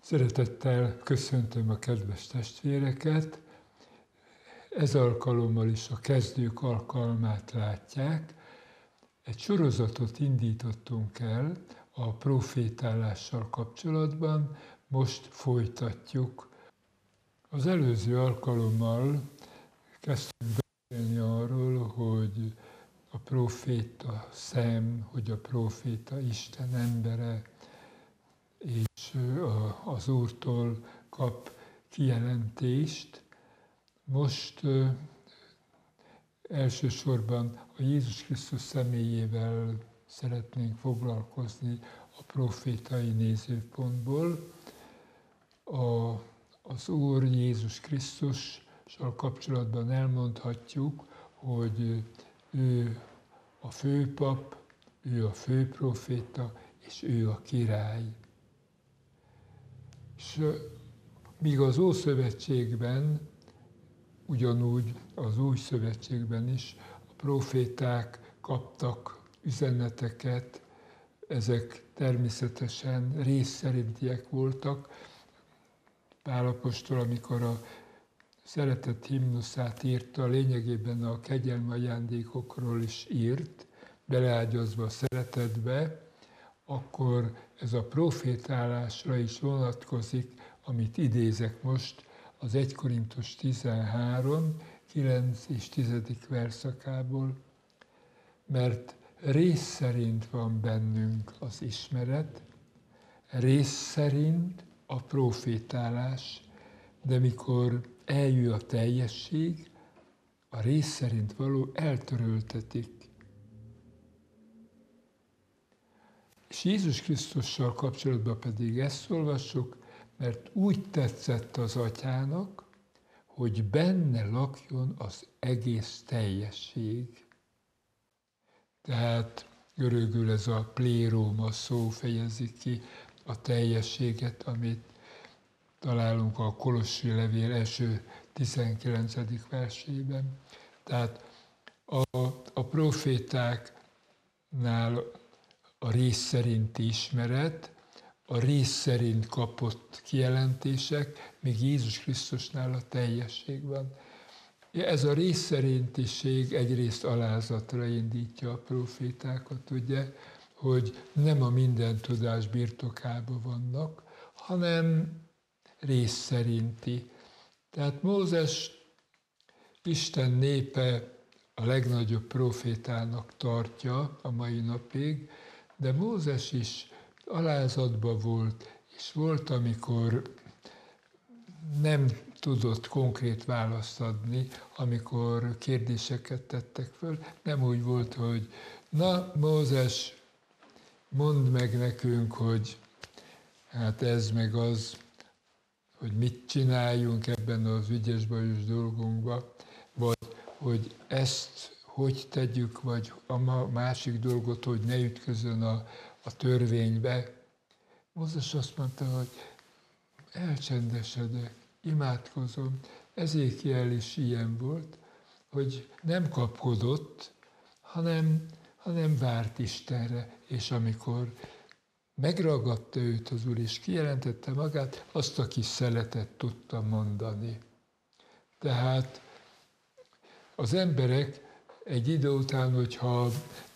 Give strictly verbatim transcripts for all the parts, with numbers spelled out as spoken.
Szeretettel köszöntöm a kedves testvéreket. Ez alkalommal is a kezdők alkalmát látják. Egy sorozatot indítottunk el a profétálással kapcsolatban, most folytatjuk. Az előző alkalommal kezdtünk beszélni arról, hogy a proféta szem, hogy a proféta Isten embere, és az Úrtól kap kijelentést. Most elsősorban a Jézus Krisztus személyével szeretnénk foglalkozni a profétai nézőpontból. A, az Úr Jézus Krisztussal kapcsolatban elmondhatjuk, hogy ő a főpap, ő a főproféta, és ő a király. És míg az Ószövetségben, ugyanúgy az Új Szövetségben is a proféták kaptak üzeneteket, ezek természetesen rész szerintiek voltak. Pál apostol, amikor a szeretet himnuszát írta, lényegében a kegyelmi ajándékokról is írt, beleágyazva a szeretetbe, akkor ez a profétálásra is vonatkozik, amit idézek most az egy Korintus tizenhárom, kilenc és tizedik verszakából. Mert rész szerint van bennünk az ismeret, rész szerint a profétálás, de mikor eljön a teljesség, a rész szerint való eltöröltetik. És Jézus Krisztussal kapcsolatban pedig ezt olvassuk, mert úgy tetszett az Atyának, hogy benne lakjon az egész teljesség. Tehát görögül ez a pléróma szó fejezi ki a teljességet, amit találunk a Kolossi levél első tizenkilencedik versében. Tehát a, a profétáknál a rész szerinti ismeret, a rész szerint kapott kijelentések, míg Jézus Krisztusnál a teljesség van. Ez a rész szerintiség egyrészt alázatra indítja a profétákat, ugye, hogy nem a minden tudás birtokában vannak, hanem rész szerinti. Tehát Mózes Isten népe a legnagyobb profétának tartja a mai napig, de Mózes is alázatban volt, és volt, amikor nem tudott konkrét választ adni, amikor kérdéseket tettek föl. Nem úgy volt, hogy na, Mózes, mondd meg nekünk, hogy hát ez meg az, hogy mit csináljunk ebben az ügyes-bajos dolgunkban, vagy hogy ezt hogy tegyük, vagy a másik dolgot, hogy ne ütközön a, a törvénybe. Mózes azt mondta, hogy elcsendesedek, imádkozom. Ezékiel is ilyen volt, hogy nem kapkodott, hanem, hanem várt Istenre, és amikor megragadta őt az Úr, és kijelentette magát, azt a kis szeletet tudta mondani. Tehát az emberek egy idő után, hogyha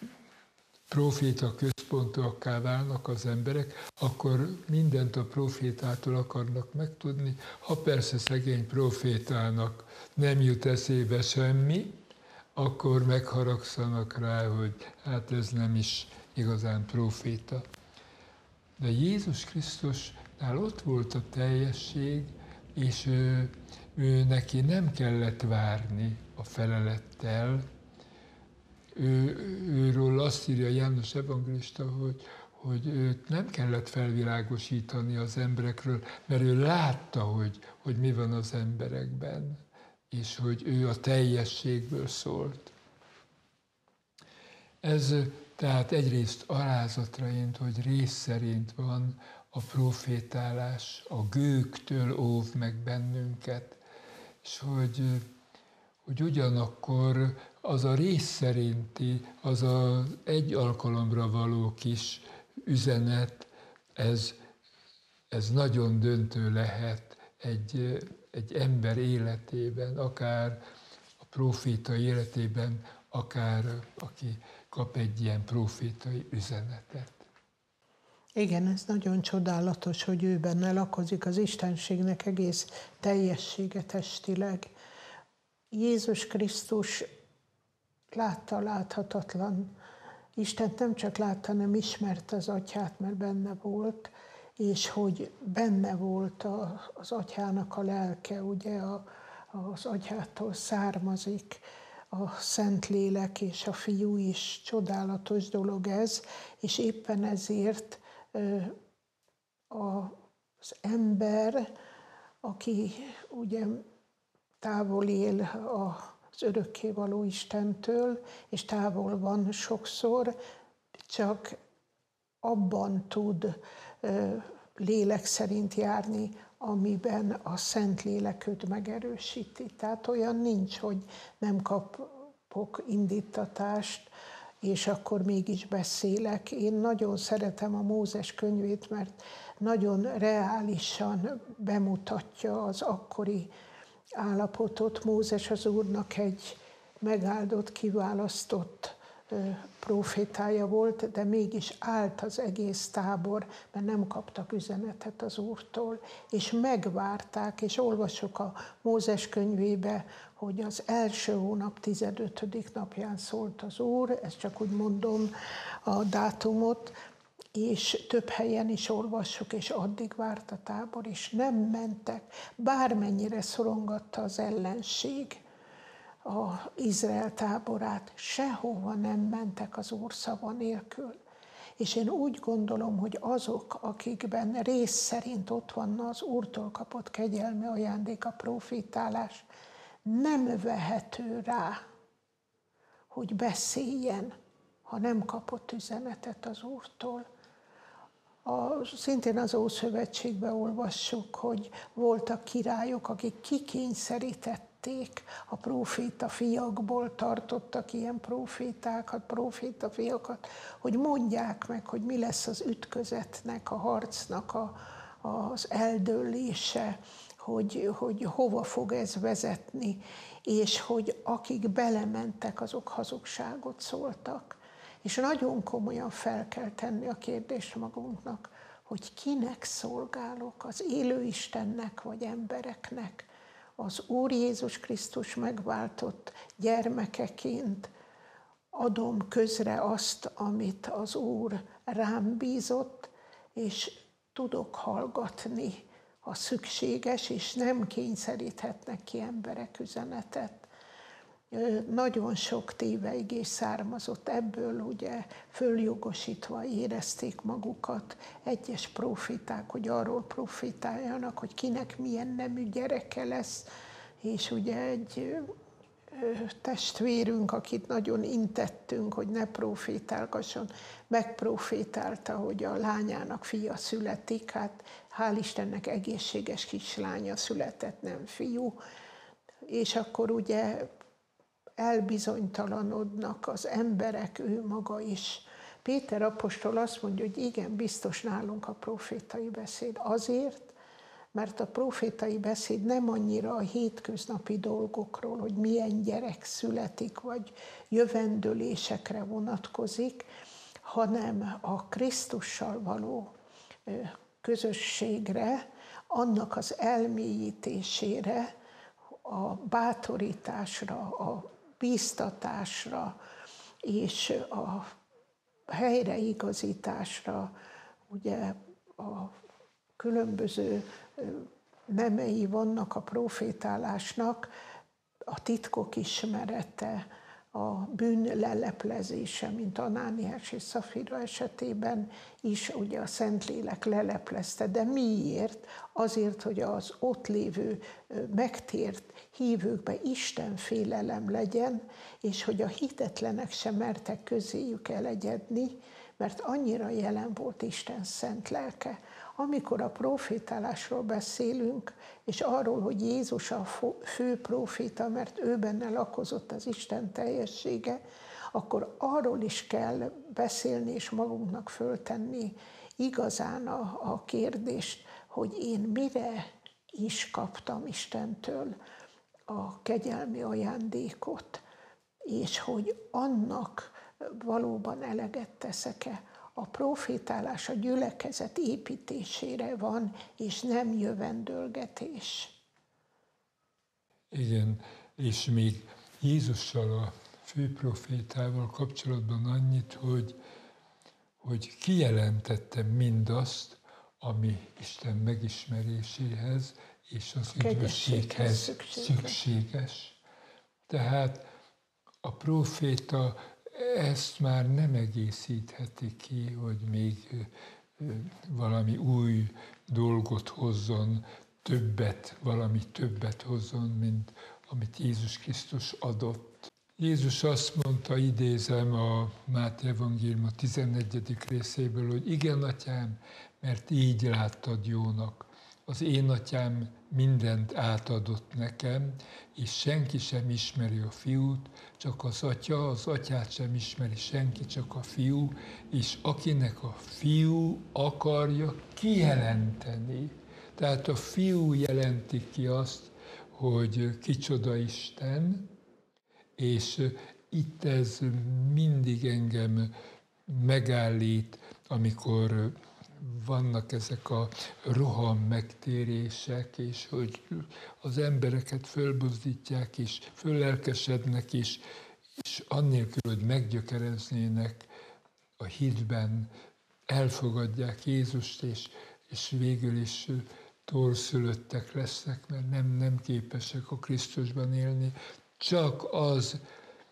proféta központúakká válnak az emberek, akkor mindent a profétától akarnak megtudni. Ha persze szegény profétának nem jut eszébe semmi, akkor megharagszanak rá, hogy hát ez nem is igazán proféta. De Jézus Krisztusnál ott volt a teljesség, és ő, ő neki nem kellett várni a felelettel. Ő, őről azt írja János evangélista, hogy, hogy őt nem kellett felvilágosítani az emberekről, mert ő látta, hogy, hogy mi van az emberekben, és hogy ő a teljességből szólt. Ez tehát egyrészt alázatra int, hogy rész szerint van a profétálás, a gőktől óv meg bennünket, és hogy, hogy ugyanakkor az a rész szerinti, az az egy alkalomra való kis üzenet, ez ez nagyon döntő lehet egy, egy ember életében, akár a próféta életében, akár aki kap egy ilyen prófétai üzenetet. Igen, ez nagyon csodálatos, hogy ő benne lakozik az Istenségnek egész teljessége testileg. Jézus Krisztus látta a láthatatlan. Istent nem csak látta, hanem ismerte az Atyát, mert benne volt, és hogy benne volt a, az Atyának a lelke, ugye a, az Atyától származik a Szentlélek és a Fiú is. Csodálatos dolog ez, és éppen ezért az ember, aki ugye távol él az örökkévaló Istentől, és távol van sokszor, csak abban tud lélek szerint járni, amiben a Szentlélek őt megerősíti. Tehát olyan nincs, hogy nem kapok indítatást, és akkor mégis beszélek. Én nagyon szeretem a Mózes könyvét, mert nagyon reálisan bemutatja az akkori állapotot. Mózes az Úrnak egy megáldott, kiválasztott profétája volt, de mégis állt az egész tábor, mert nem kaptak üzenetet az Úrtól, és megvárták, és olvasok a Mózes könyvébe, hogy az első hónap tizenötödik napján szólt az Úr, ezt csak úgy mondom a dátumot, és több helyen is olvassuk, és addig várt a tábor, és nem mentek, bármennyire szorongatta az ellenség az Izrael táborát, sehova nem mentek az Úr szava nélkül. És én úgy gondolom, hogy azok, akikben rész szerint ott van az Úrtól kapott kegyelmi ajándék, a profétálás, nem vehető rá, hogy beszéljen, ha nem kapott üzenetet az Úrtól. A, szintén az Ószövetségben olvassuk, hogy voltak királyok, akik kikényszerítették a próféta fiakból, tartottak ilyen prófétákat, próféta fiakat, hogy mondják meg, hogy mi lesz az ütközetnek, a harcnak a, az eldőlése, hogy, hogy hova fog ez vezetni, és hogy akik belementek, azok hazugságot szóltak. És nagyon komolyan fel kell tenni a kérdést magunknak, hogy kinek szolgálok, az élő Istennek vagy embereknek. Az Úr Jézus Krisztus megváltott gyermekeként adom közre azt, amit az Úr rám bízott, és tudok hallgatni, ha szükséges, és nem kényszeríthetnek ki emberek üzenetet. Nagyon sok téveigés származott ebből, ugye följogosítva érezték magukat egyes proféták, hogy arról profétáljanak, hogy kinek milyen nemű gyereke lesz, és ugye egy testvérünk, akit nagyon intettünk, hogy ne profétálgasson, megprofétálta, hogy a lányának fia születik, hát hál' Istennek egészséges kislánya született, nem fiú, és akkor ugye elbizonytalanodnak az emberek, ő maga is. Péter apostol azt mondja, hogy igen, biztos nálunk a profétai beszéd. Azért, mert a profétai beszéd nem annyira a hétköznapi dolgokról, hogy milyen gyerek születik, vagy jövendőlésekre vonatkozik, hanem a Krisztussal való közösségre, annak az elmélyítésére, a bátorításra, a bíztatásra és a helyreigazításra, ugye a különböző nemei vannak a profétálásnak, a titkok ismerete, a bűn leleplezése, mint Anániás és Szafira esetében is ugye a Szentlélek leleplezte. De miért? Azért, hogy az ott lévő megtért hívőkben Isten félelem legyen, és hogy a hitetlenek sem mertek közéjük elegyedni, mert annyira jelen volt Isten szent lelke. Amikor a profétálásról beszélünk, és arról, hogy Jézus a fő proféta, mert ő benne lakozott az Isten teljessége, akkor arról is kell beszélni és magunknak föltenni igazán a, a kérdést, hogy én mire is kaptam Istentől a kegyelmi ajándékot, és hogy annak valóban eleget teszek-e. A profétálás a gyülekezet építésére van, és nem jövendőlgetés. Igen, és még Jézussal, a főprofétával kapcsolatban annyit, hogy, hogy kijelentette mindazt, ami Isten megismeréséhez és az üdvösséghez szükséges. szükséges. Tehát a próféta ezt már nem egészítheti ki, hogy még valami új dolgot hozzon, többet, valami többet hozzon, mint amit Jézus Krisztus adott. Jézus azt mondta, idézem a Máté evangélium a tizennegyedik részéből, hogy igen, atyám, mert így láttad jónak. Az én atyám mindent átadott nekem, és senki sem ismeri a fiút, csak az atya, az atyát sem ismeri senki, csak a fiú, és akinek a fiú akarja kijelenteni. Tehát a fiú jelenti ki azt, hogy kicsoda Isten, és itt ez mindig engem megállít, amikor vannak ezek a roham megtérések, és hogy az embereket fölbuzdítják, és föllelkesednek, és, és annélkül, hogy meggyökereznének a hitben, elfogadják Jézust, és, és végül is torszülöttek lesznek, mert nem, nem képesek a Krisztusban élni. Csak az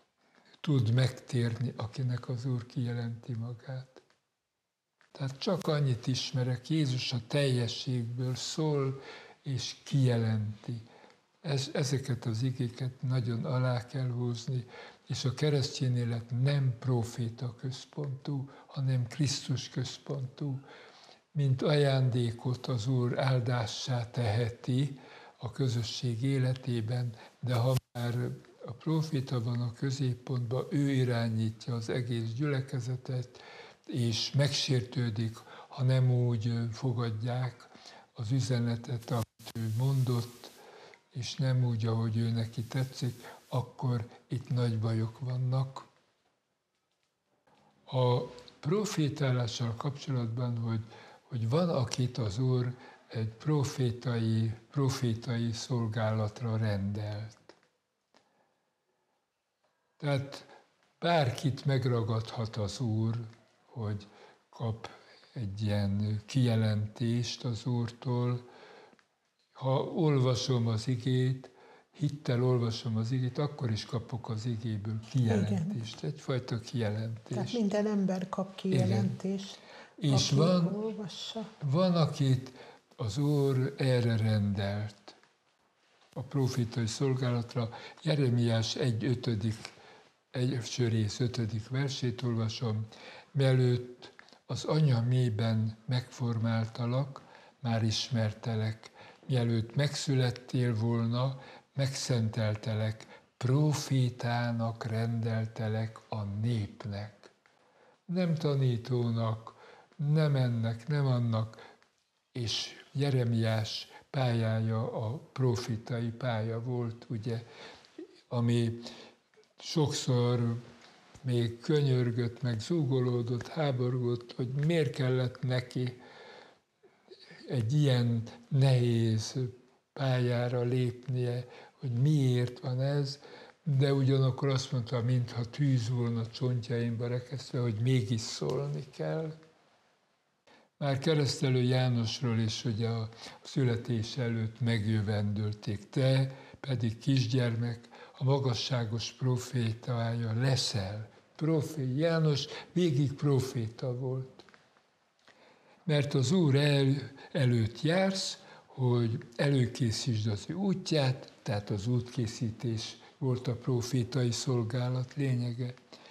tud megtérni, akinek az Úr kijelenti magát. Tehát csak annyit ismerek, Jézus a teljességből szól és kijelenti. Ez, ezeket az igéket nagyon alá kell húzni, és a keresztény élet nem proféta központú, hanem Krisztus központú. Mint ajándékot az Úr áldássá teheti a közösség életében, de ha már a proféta van a középpontban, ő irányítja az egész gyülekezetet, és megsértődik, ha nem úgy fogadják az üzenetet, amit ő mondott, és nem úgy, ahogy ő neki tetszik, akkor itt nagy bajok vannak. A profétálással kapcsolatban, hogy, hogy van, akit az Úr egy profétai, profétai szolgálatra rendelt. Tehát bárkit megragadhat az Úr, hogy kap egy ilyen kijelentést az Úrtól. Ha olvasom az igét, hittel olvasom az igét, akkor is kapok az igéből kijelentést, igen. Egyfajta kijelentést. Tehát minden ember kap kijelentést, igen. És aki van, olvassa. Van, akit az Úr erre rendelt, a profétai szolgálatra. Jeremiás egy ötödik, első rész ötödik versét olvasom. Mielőtt az anya mélyben megformáltalak, már ismertelek. Mielőtt megszülettél volna, megszenteltelek, profétának rendeltelek a népnek. Nem tanítónak, nem ennek, nem annak. És Jeremiás pályája a profétai pálya volt, ugye, ami sokszor még könyörgött, meg zúgolódott, háborgott, hogy miért kellett neki egy ilyen nehéz pályára lépnie, hogy miért van ez, de ugyanakkor azt mondta, mintha tűz volna csontjaimba rekesztve, hogy mégis szólni kell. Már Keresztelő Jánosról is ugye a születés előtt megjövendölték, te pedig kisgyermek, a magasságos profétája leszel. Profé, János végig proféta volt. Mert az Úr el, előtt jársz, hogy előkészítsd az ő útját, tehát az útkészítés volt a profétai szolgálat lényege,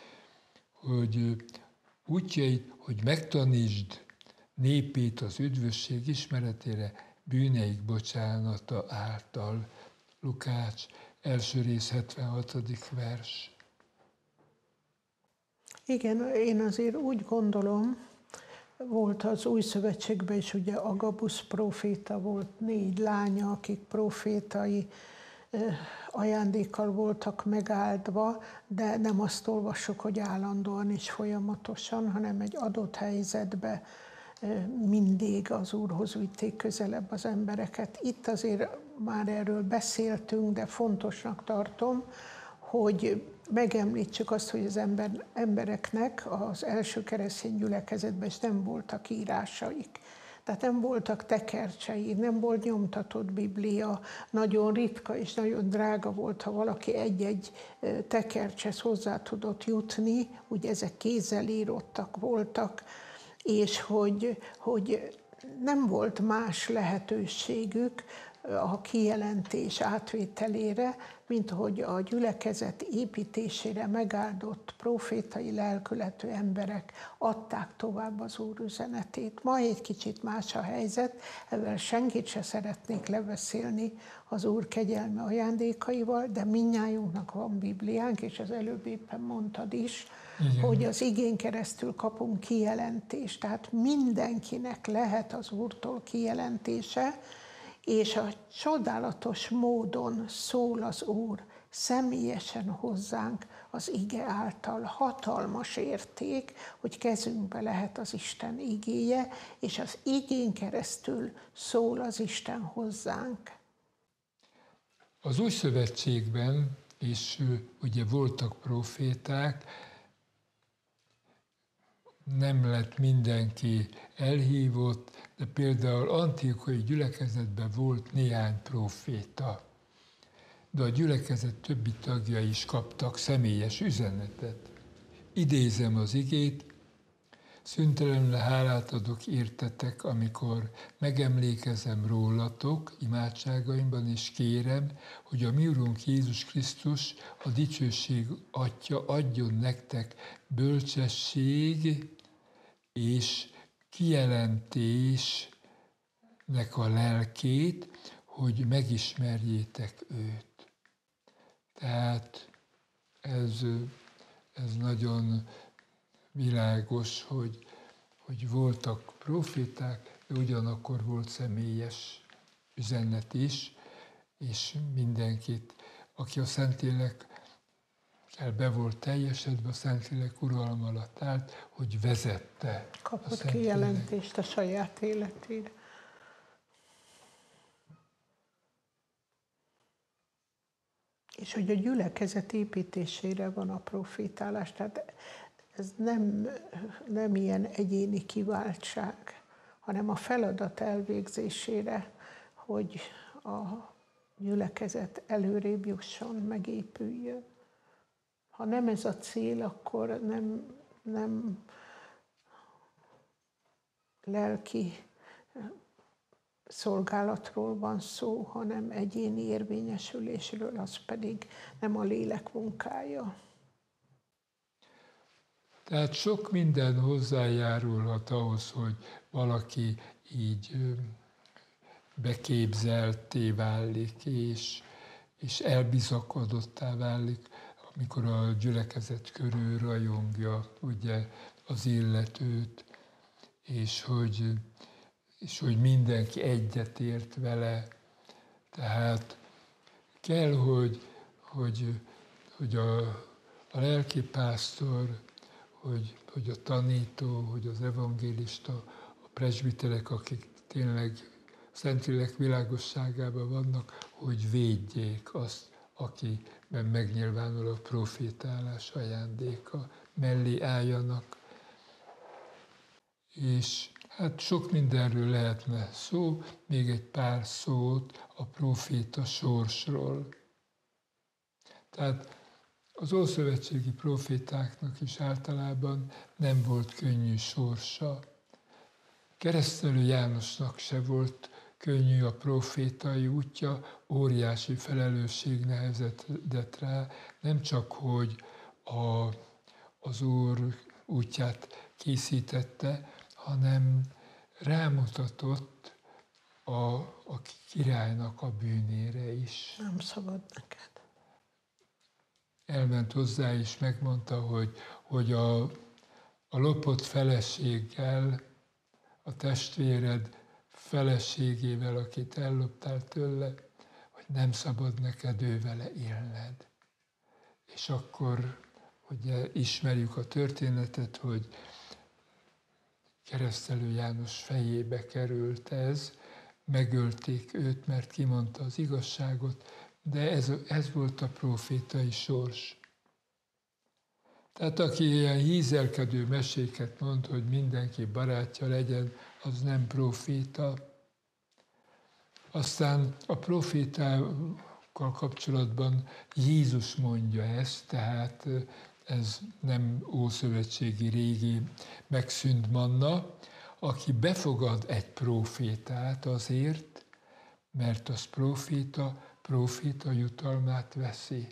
hogy útjait, hogy megtanítsd népét az üdvösség ismeretére, bűneik bocsánata által. Lukács első rész hetvenhatodik vers. Igen, én azért úgy gondolom, volt az Új Szövetségben is, ugye Agabusz próféta volt, négy lánya, akik prófétai ajándékkal voltak megáldva, de nem azt olvassuk, hogy állandóan és folyamatosan, hanem egy adott helyzetbe mindig az Úrhoz vitték közelebb az embereket. Itt azért már erről beszéltünk, de fontosnak tartom, hogy megemlítsük azt, hogy az ember, embereknek az első keresztény gyülekezetben is nem voltak írásaik. Tehát nem voltak tekercsei, nem volt nyomtatott Biblia, nagyon ritka és nagyon drága volt, ha valaki egy-egy tekercshez hozzá tudott jutni, ugye ezek kézzel írottak voltak, és hogy, hogy nem volt más lehetőségük a kijelentés átvételére, mint hogy a gyülekezet építésére megáldott profétai lelkületű emberek adták tovább az Úr üzenetét. Ma egy kicsit más a helyzet, ezzel senkit se szeretnék lebeszélni az Úr kegyelme ajándékaival, de mindnyájunknak van Bibliánk, és az előbb éppen mondtad is, igen, hogy az igén keresztül kapunk kijelentést, tehát mindenkinek lehet az Úrtól kijelentése, és a csodálatos módon szól az Úr személyesen hozzánk az ige által. Hatalmas érték, hogy kezünkbe lehet az Isten igéje, és az igén keresztül szól az Isten hozzánk. Az Új Szövetségben is ugye voltak proféták, nem lett mindenki elhívott, de például Antiochiai gyülekezetben volt néhány próféta, de a gyülekezet többi tagja is kaptak személyes üzenetet. Idézem az igét: szüntelenül hálát adok értetek, amikor megemlékezem rólatok imádságaimban, és kérem, hogy a mi Urunk Jézus Krisztus, a dicsőség Atya adjon nektek bölcsesség és kijelentésnek a lelkét, hogy megismerjétek őt. Tehát ez, ez nagyon világos, hogy, hogy voltak proféták, de ugyanakkor volt személyes üzenet is, és mindenkit, aki a Szentlélek be volt teljesedve, a Szentlélek uralma alatt állt, hogy vezette. Kapott kijelentést a saját életére. És hogy a gyülekezet építésére van a profétálás, tehát ez nem, nem ilyen egyéni kiváltság, hanem a feladat elvégzésére, hogy a gyülekezet előrébb jusson, megépüljön. Ha nem ez a cél, akkor nem, nem lelki szolgálatról van szó, hanem egyéni érvényesülésről, az pedig nem a lélek munkája. Tehát sok minden hozzájárulhat ahhoz, hogy valaki így beképzeltté válik, és, és elbizakodottá válik, amikor a gyülekezet körül rajongja ugye az illetőt, és hogy, és hogy mindenki egyetért vele. Tehát kell, hogy, hogy, hogy a, a lelkipásztor, hogy, hogy a tanító, hogy az evangélista, a presbiterek, akik tényleg Szentlélek világosságában vannak, hogy védjék azt, akiben megnyilvánul a profétálás ajándéka, mellé álljanak. És hát sok mindenről lehetne szó, még egy pár szót a proféta sorsról. Tehát az ószövetségi profétáknak is általában nem volt könnyű sorsa. Keresztelő Jánosnak se volt könnyű a profétai útja, óriási felelősség nehezedett rá, nem csak, hogy a, az Úr útját készítette, hanem rámutatott a, a királynak a bűnére is. Nem szabad neked. Elment hozzá és megmondta, hogy, hogy a, a lopott feleséggel a testvéred feleségével, akit elloptál tőle, hogy nem szabad neked ővele élned. És akkor ugye ismerjük a történetet, hogy Keresztelő János fejébe került ez, megölték őt, mert kimondta az igazságot, de ez, ez volt a prófétai sors. Tehát aki ilyen hízelkedő meséket mond, hogy mindenki barátja legyen, az nem próféta. Aztán a prófétával kapcsolatban Jézus mondja ezt, tehát ez nem ószövetségi régi megszűnt manna, aki befogad egy prófétát azért, mert az próféta, próféta jutalmát veszi.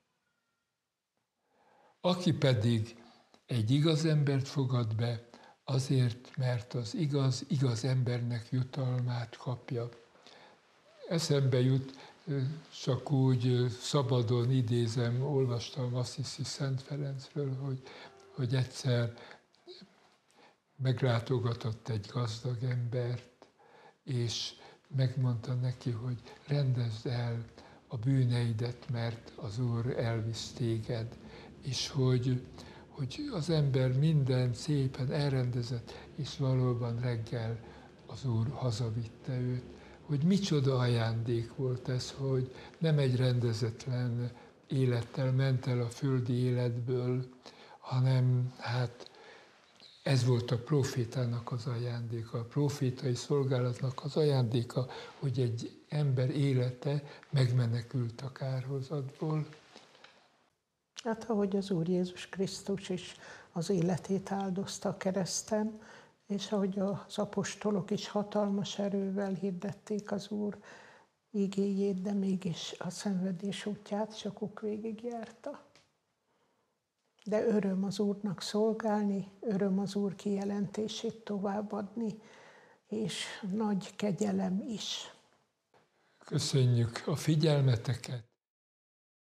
Aki pedig egy igaz embert fogad be, azért, mert az igaz, igaz embernek jutalmát kapja. Eszembe jut, csak úgy szabadon idézem, olvastam Assisi Szent Ferencről, hogy, hogy egyszer meglátogatott egy gazdag embert, és megmondta neki, hogy rendezd el a bűneidet, mert az Úr elvisz téged, és hogy, hogy az ember minden szépen elrendezett, és valóban reggel az Úr hazavitte őt. Hogy micsoda ajándék volt ez, hogy nem egy rendezetlen élettel ment el a földi életből, hanem hát ez volt a prófétának az ajándéka, a prófétai szolgálatnak az ajándéka, hogy egy ember élete megmenekült a kárhozatból. Hát ahogy az Úr Jézus Krisztus is az életét áldozta a kereszten, és ahogy az apostolok is hatalmas erővel hirdették az Úr igéjét, de mégis a szenvedés útját sokuk végigjárta. De öröm az Úrnak szolgálni, öröm az Úr kijelentését továbbadni, és nagy kegyelem is. Köszönjük a figyelmeteket!